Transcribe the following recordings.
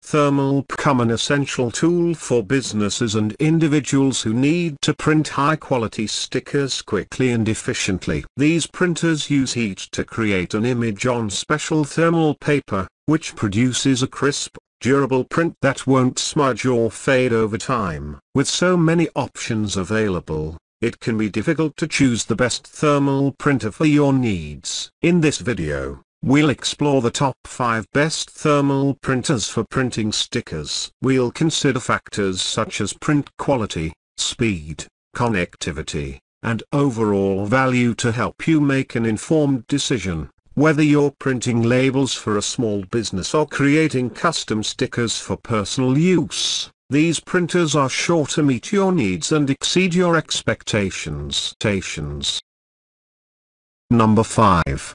thermal become an essential tool for businesses and individuals who need to print high-quality stickers quickly and efficiently. These printers use heat to create an image on special thermal paper, which produces a crisp, durable print that won't smudge or fade over time. With so many options available, it can be difficult to choose the best thermal printer for your needs. In this video, we'll explore the top 5 best thermal printers for printing stickers. We'll consider factors such as print quality, speed, connectivity, and overall value to help you make an informed decision. Whether you're printing labels for a small business or creating custom stickers for personal use, these printers are sure to meet your needs and exceed your expectations. Number 5.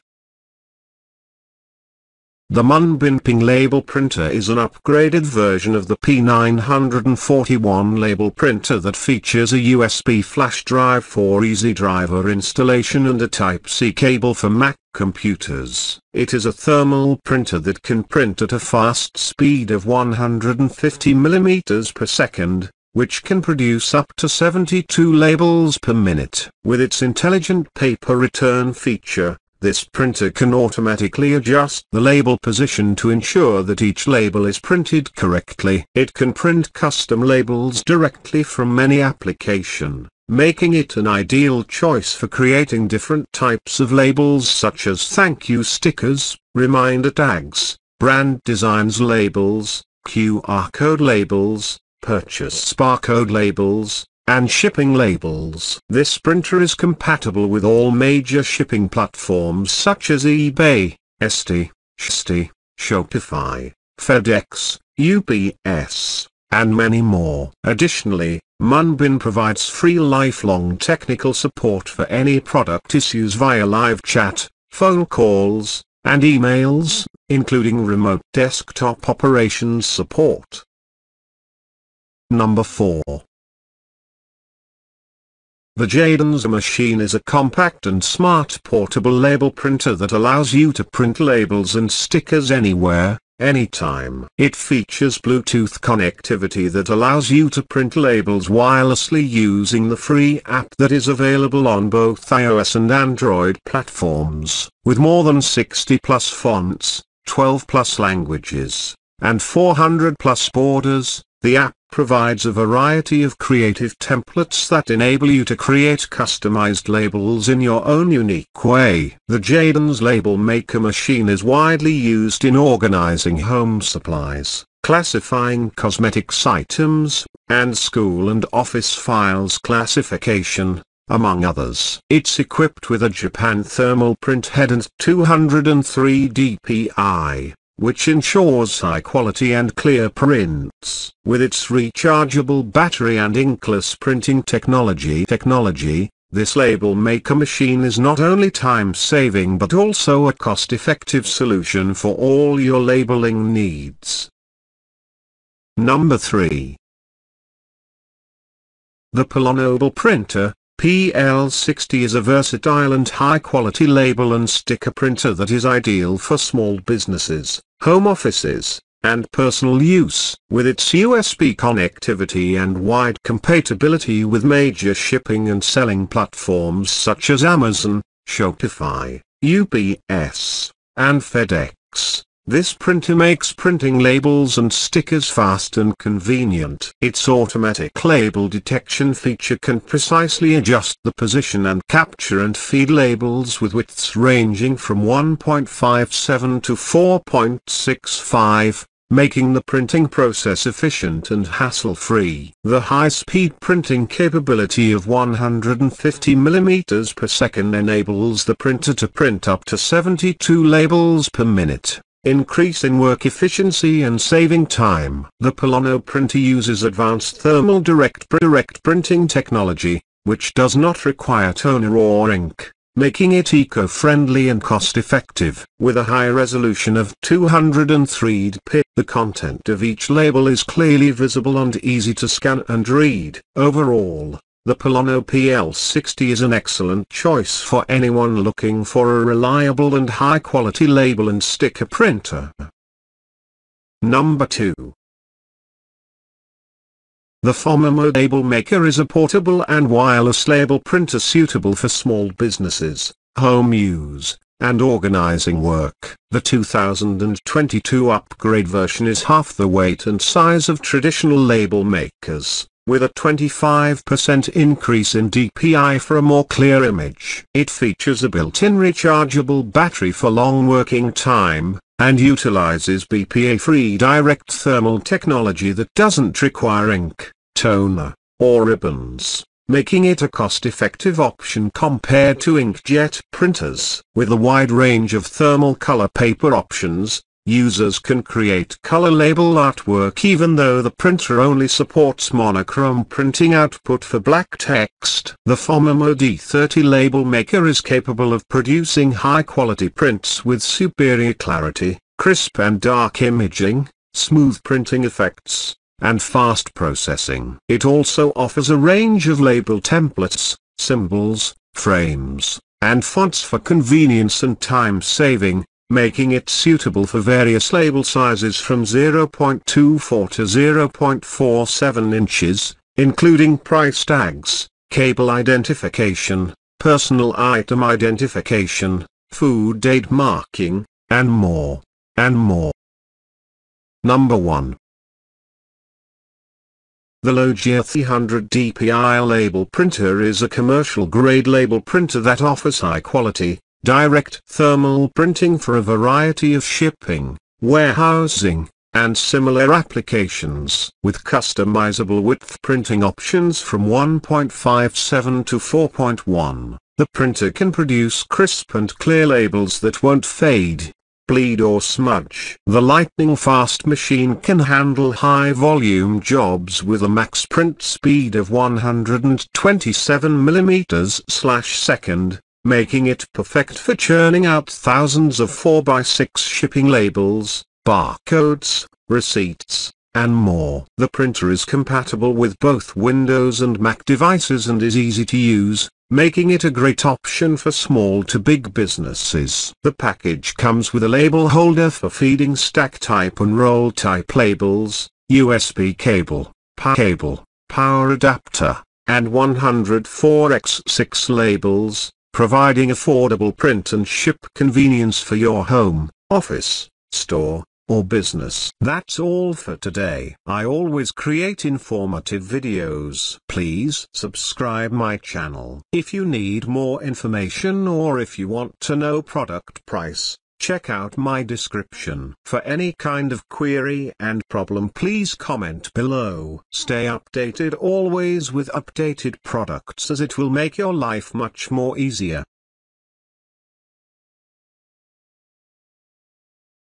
The Munbin label printer is an upgraded version of the P941 label printer that features a USB flash drive for easy driver installation and a Type-C cable for Mac computers. It is a thermal printer that can print at a fast speed of 150 mm per second, which can produce up to 72 labels per minute. With its intelligent paper return feature, this printer can automatically adjust the label position to ensure that each label is printed correctly. It can print custom labels directly from any application, making it an ideal choice for creating different types of labels such as thank you stickers, reminder tags, brand designs labels, QR code labels, purchase barcode labels, and shipping labels. This printer is compatible with all major shipping platforms such as eBay, Etsy, Shopify, FedEx, UPS, and many more. Additionally, Munbin provides free lifelong technical support for any product issues via live chat, phone calls, and emails, including remote desktop operations support. Number 4. The Jaden's machine is a compact and smart portable label printer that allows you to print labels and stickers anywhere, anytime. It features Bluetooth connectivity that allows you to print labels wirelessly using the free app that is available on both iOS and Android platforms. With more than 60+ fonts, 12+ languages, and 400+ borders, the app provides a variety of creative templates that enable you to create customized labels in your own unique way. The Jaden's label maker machine is widely used in organizing home supplies, classifying cosmetics items, and school and office files classification, among others. It's equipped with a Japan thermal print head and 203 dpi, which ensures high quality and clear prints. With its rechargeable battery and inkless printing technology, this label maker machine is not only time-saving but also a cost-effective solution for all your labeling needs. Number 3. The Polonobel printer, PL60 is a versatile and high-quality label and sticker printer that is ideal for small businesses, home offices, and personal use. With its USB connectivity and wide compatibility with major shipping and selling platforms such as Amazon, Shopify, UPS, and FedEx, this printer makes printing labels and stickers fast and convenient. Its automatic label detection feature can precisely adjust the position and capture and feed labels with widths ranging from 1.57 to 4.65, making the printing process efficient and hassle-free. The high-speed printing capability of 150 mm per second enables the printer to print up to 72 labels per minute, increasing work efficiency and saving time. The Polono printer uses advanced thermal direct printing technology, which does not require toner or ink, making it eco-friendly and cost-effective. With a high resolution of 203 dpi, the content of each label is clearly visible and easy to scan and read. Overall, the Polono PL60 is an excellent choice for anyone looking for a reliable and high-quality label and sticker printer. Number 2. The Fomomo Label Maker is a portable and wireless label printer suitable for small businesses, home use, and organizing work. The 2022 upgrade version is half the weight and size of traditional label makers, with a 25% increase in DPI for a more clear image. It features a built-in rechargeable battery for long working time, and utilizes BPA-free direct thermal technology that doesn't require ink, toner, or ribbons, making it a cost-effective option compared to inkjet printers. With a wide range of thermal color paper options, users can create color label artwork even though the printer only supports monochrome printing output for black text. The Fomomo D30 Label Maker is capable of producing high-quality prints with superior clarity, crisp and dark imaging, smooth printing effects, and fast processing. It also offers a range of label templates, symbols, frames, and fonts for convenience and time saving, making it suitable for various label sizes from 0.24 to 0.47 inches, including price tags, cable identification, personal item identification, food date marking, and more, and more. Number 1. The Logia 300 DPI label printer is a commercial-grade label printer that offers high-quality, direct thermal printing for a variety of shipping, warehousing, and similar applications. With customizable width printing options from 1.57 to 4.1, the printer can produce crisp and clear labels that won't fade, bleed or smudge. The lightning-fast machine can handle high-volume jobs with a max print speed of 127 mm/second, making it perfect for churning out thousands of 4x6 shipping labels, barcodes, receipts, and more. The printer is compatible with both Windows and Mac devices and is easy to use, making it a great option for small to big businesses. The package comes with a label holder for feeding stack type and roll type labels, USB cable, power adapter, and 104x6 labels, providing affordable print and ship convenience for your home, office, store, or business. That's all for today. I always create informative videos. Please subscribe my channel. If you need more information or if you want to know product price, check out my description. For any kind of query and problem, please comment below. Stay updated always with updated products, as it will make your life much more easier.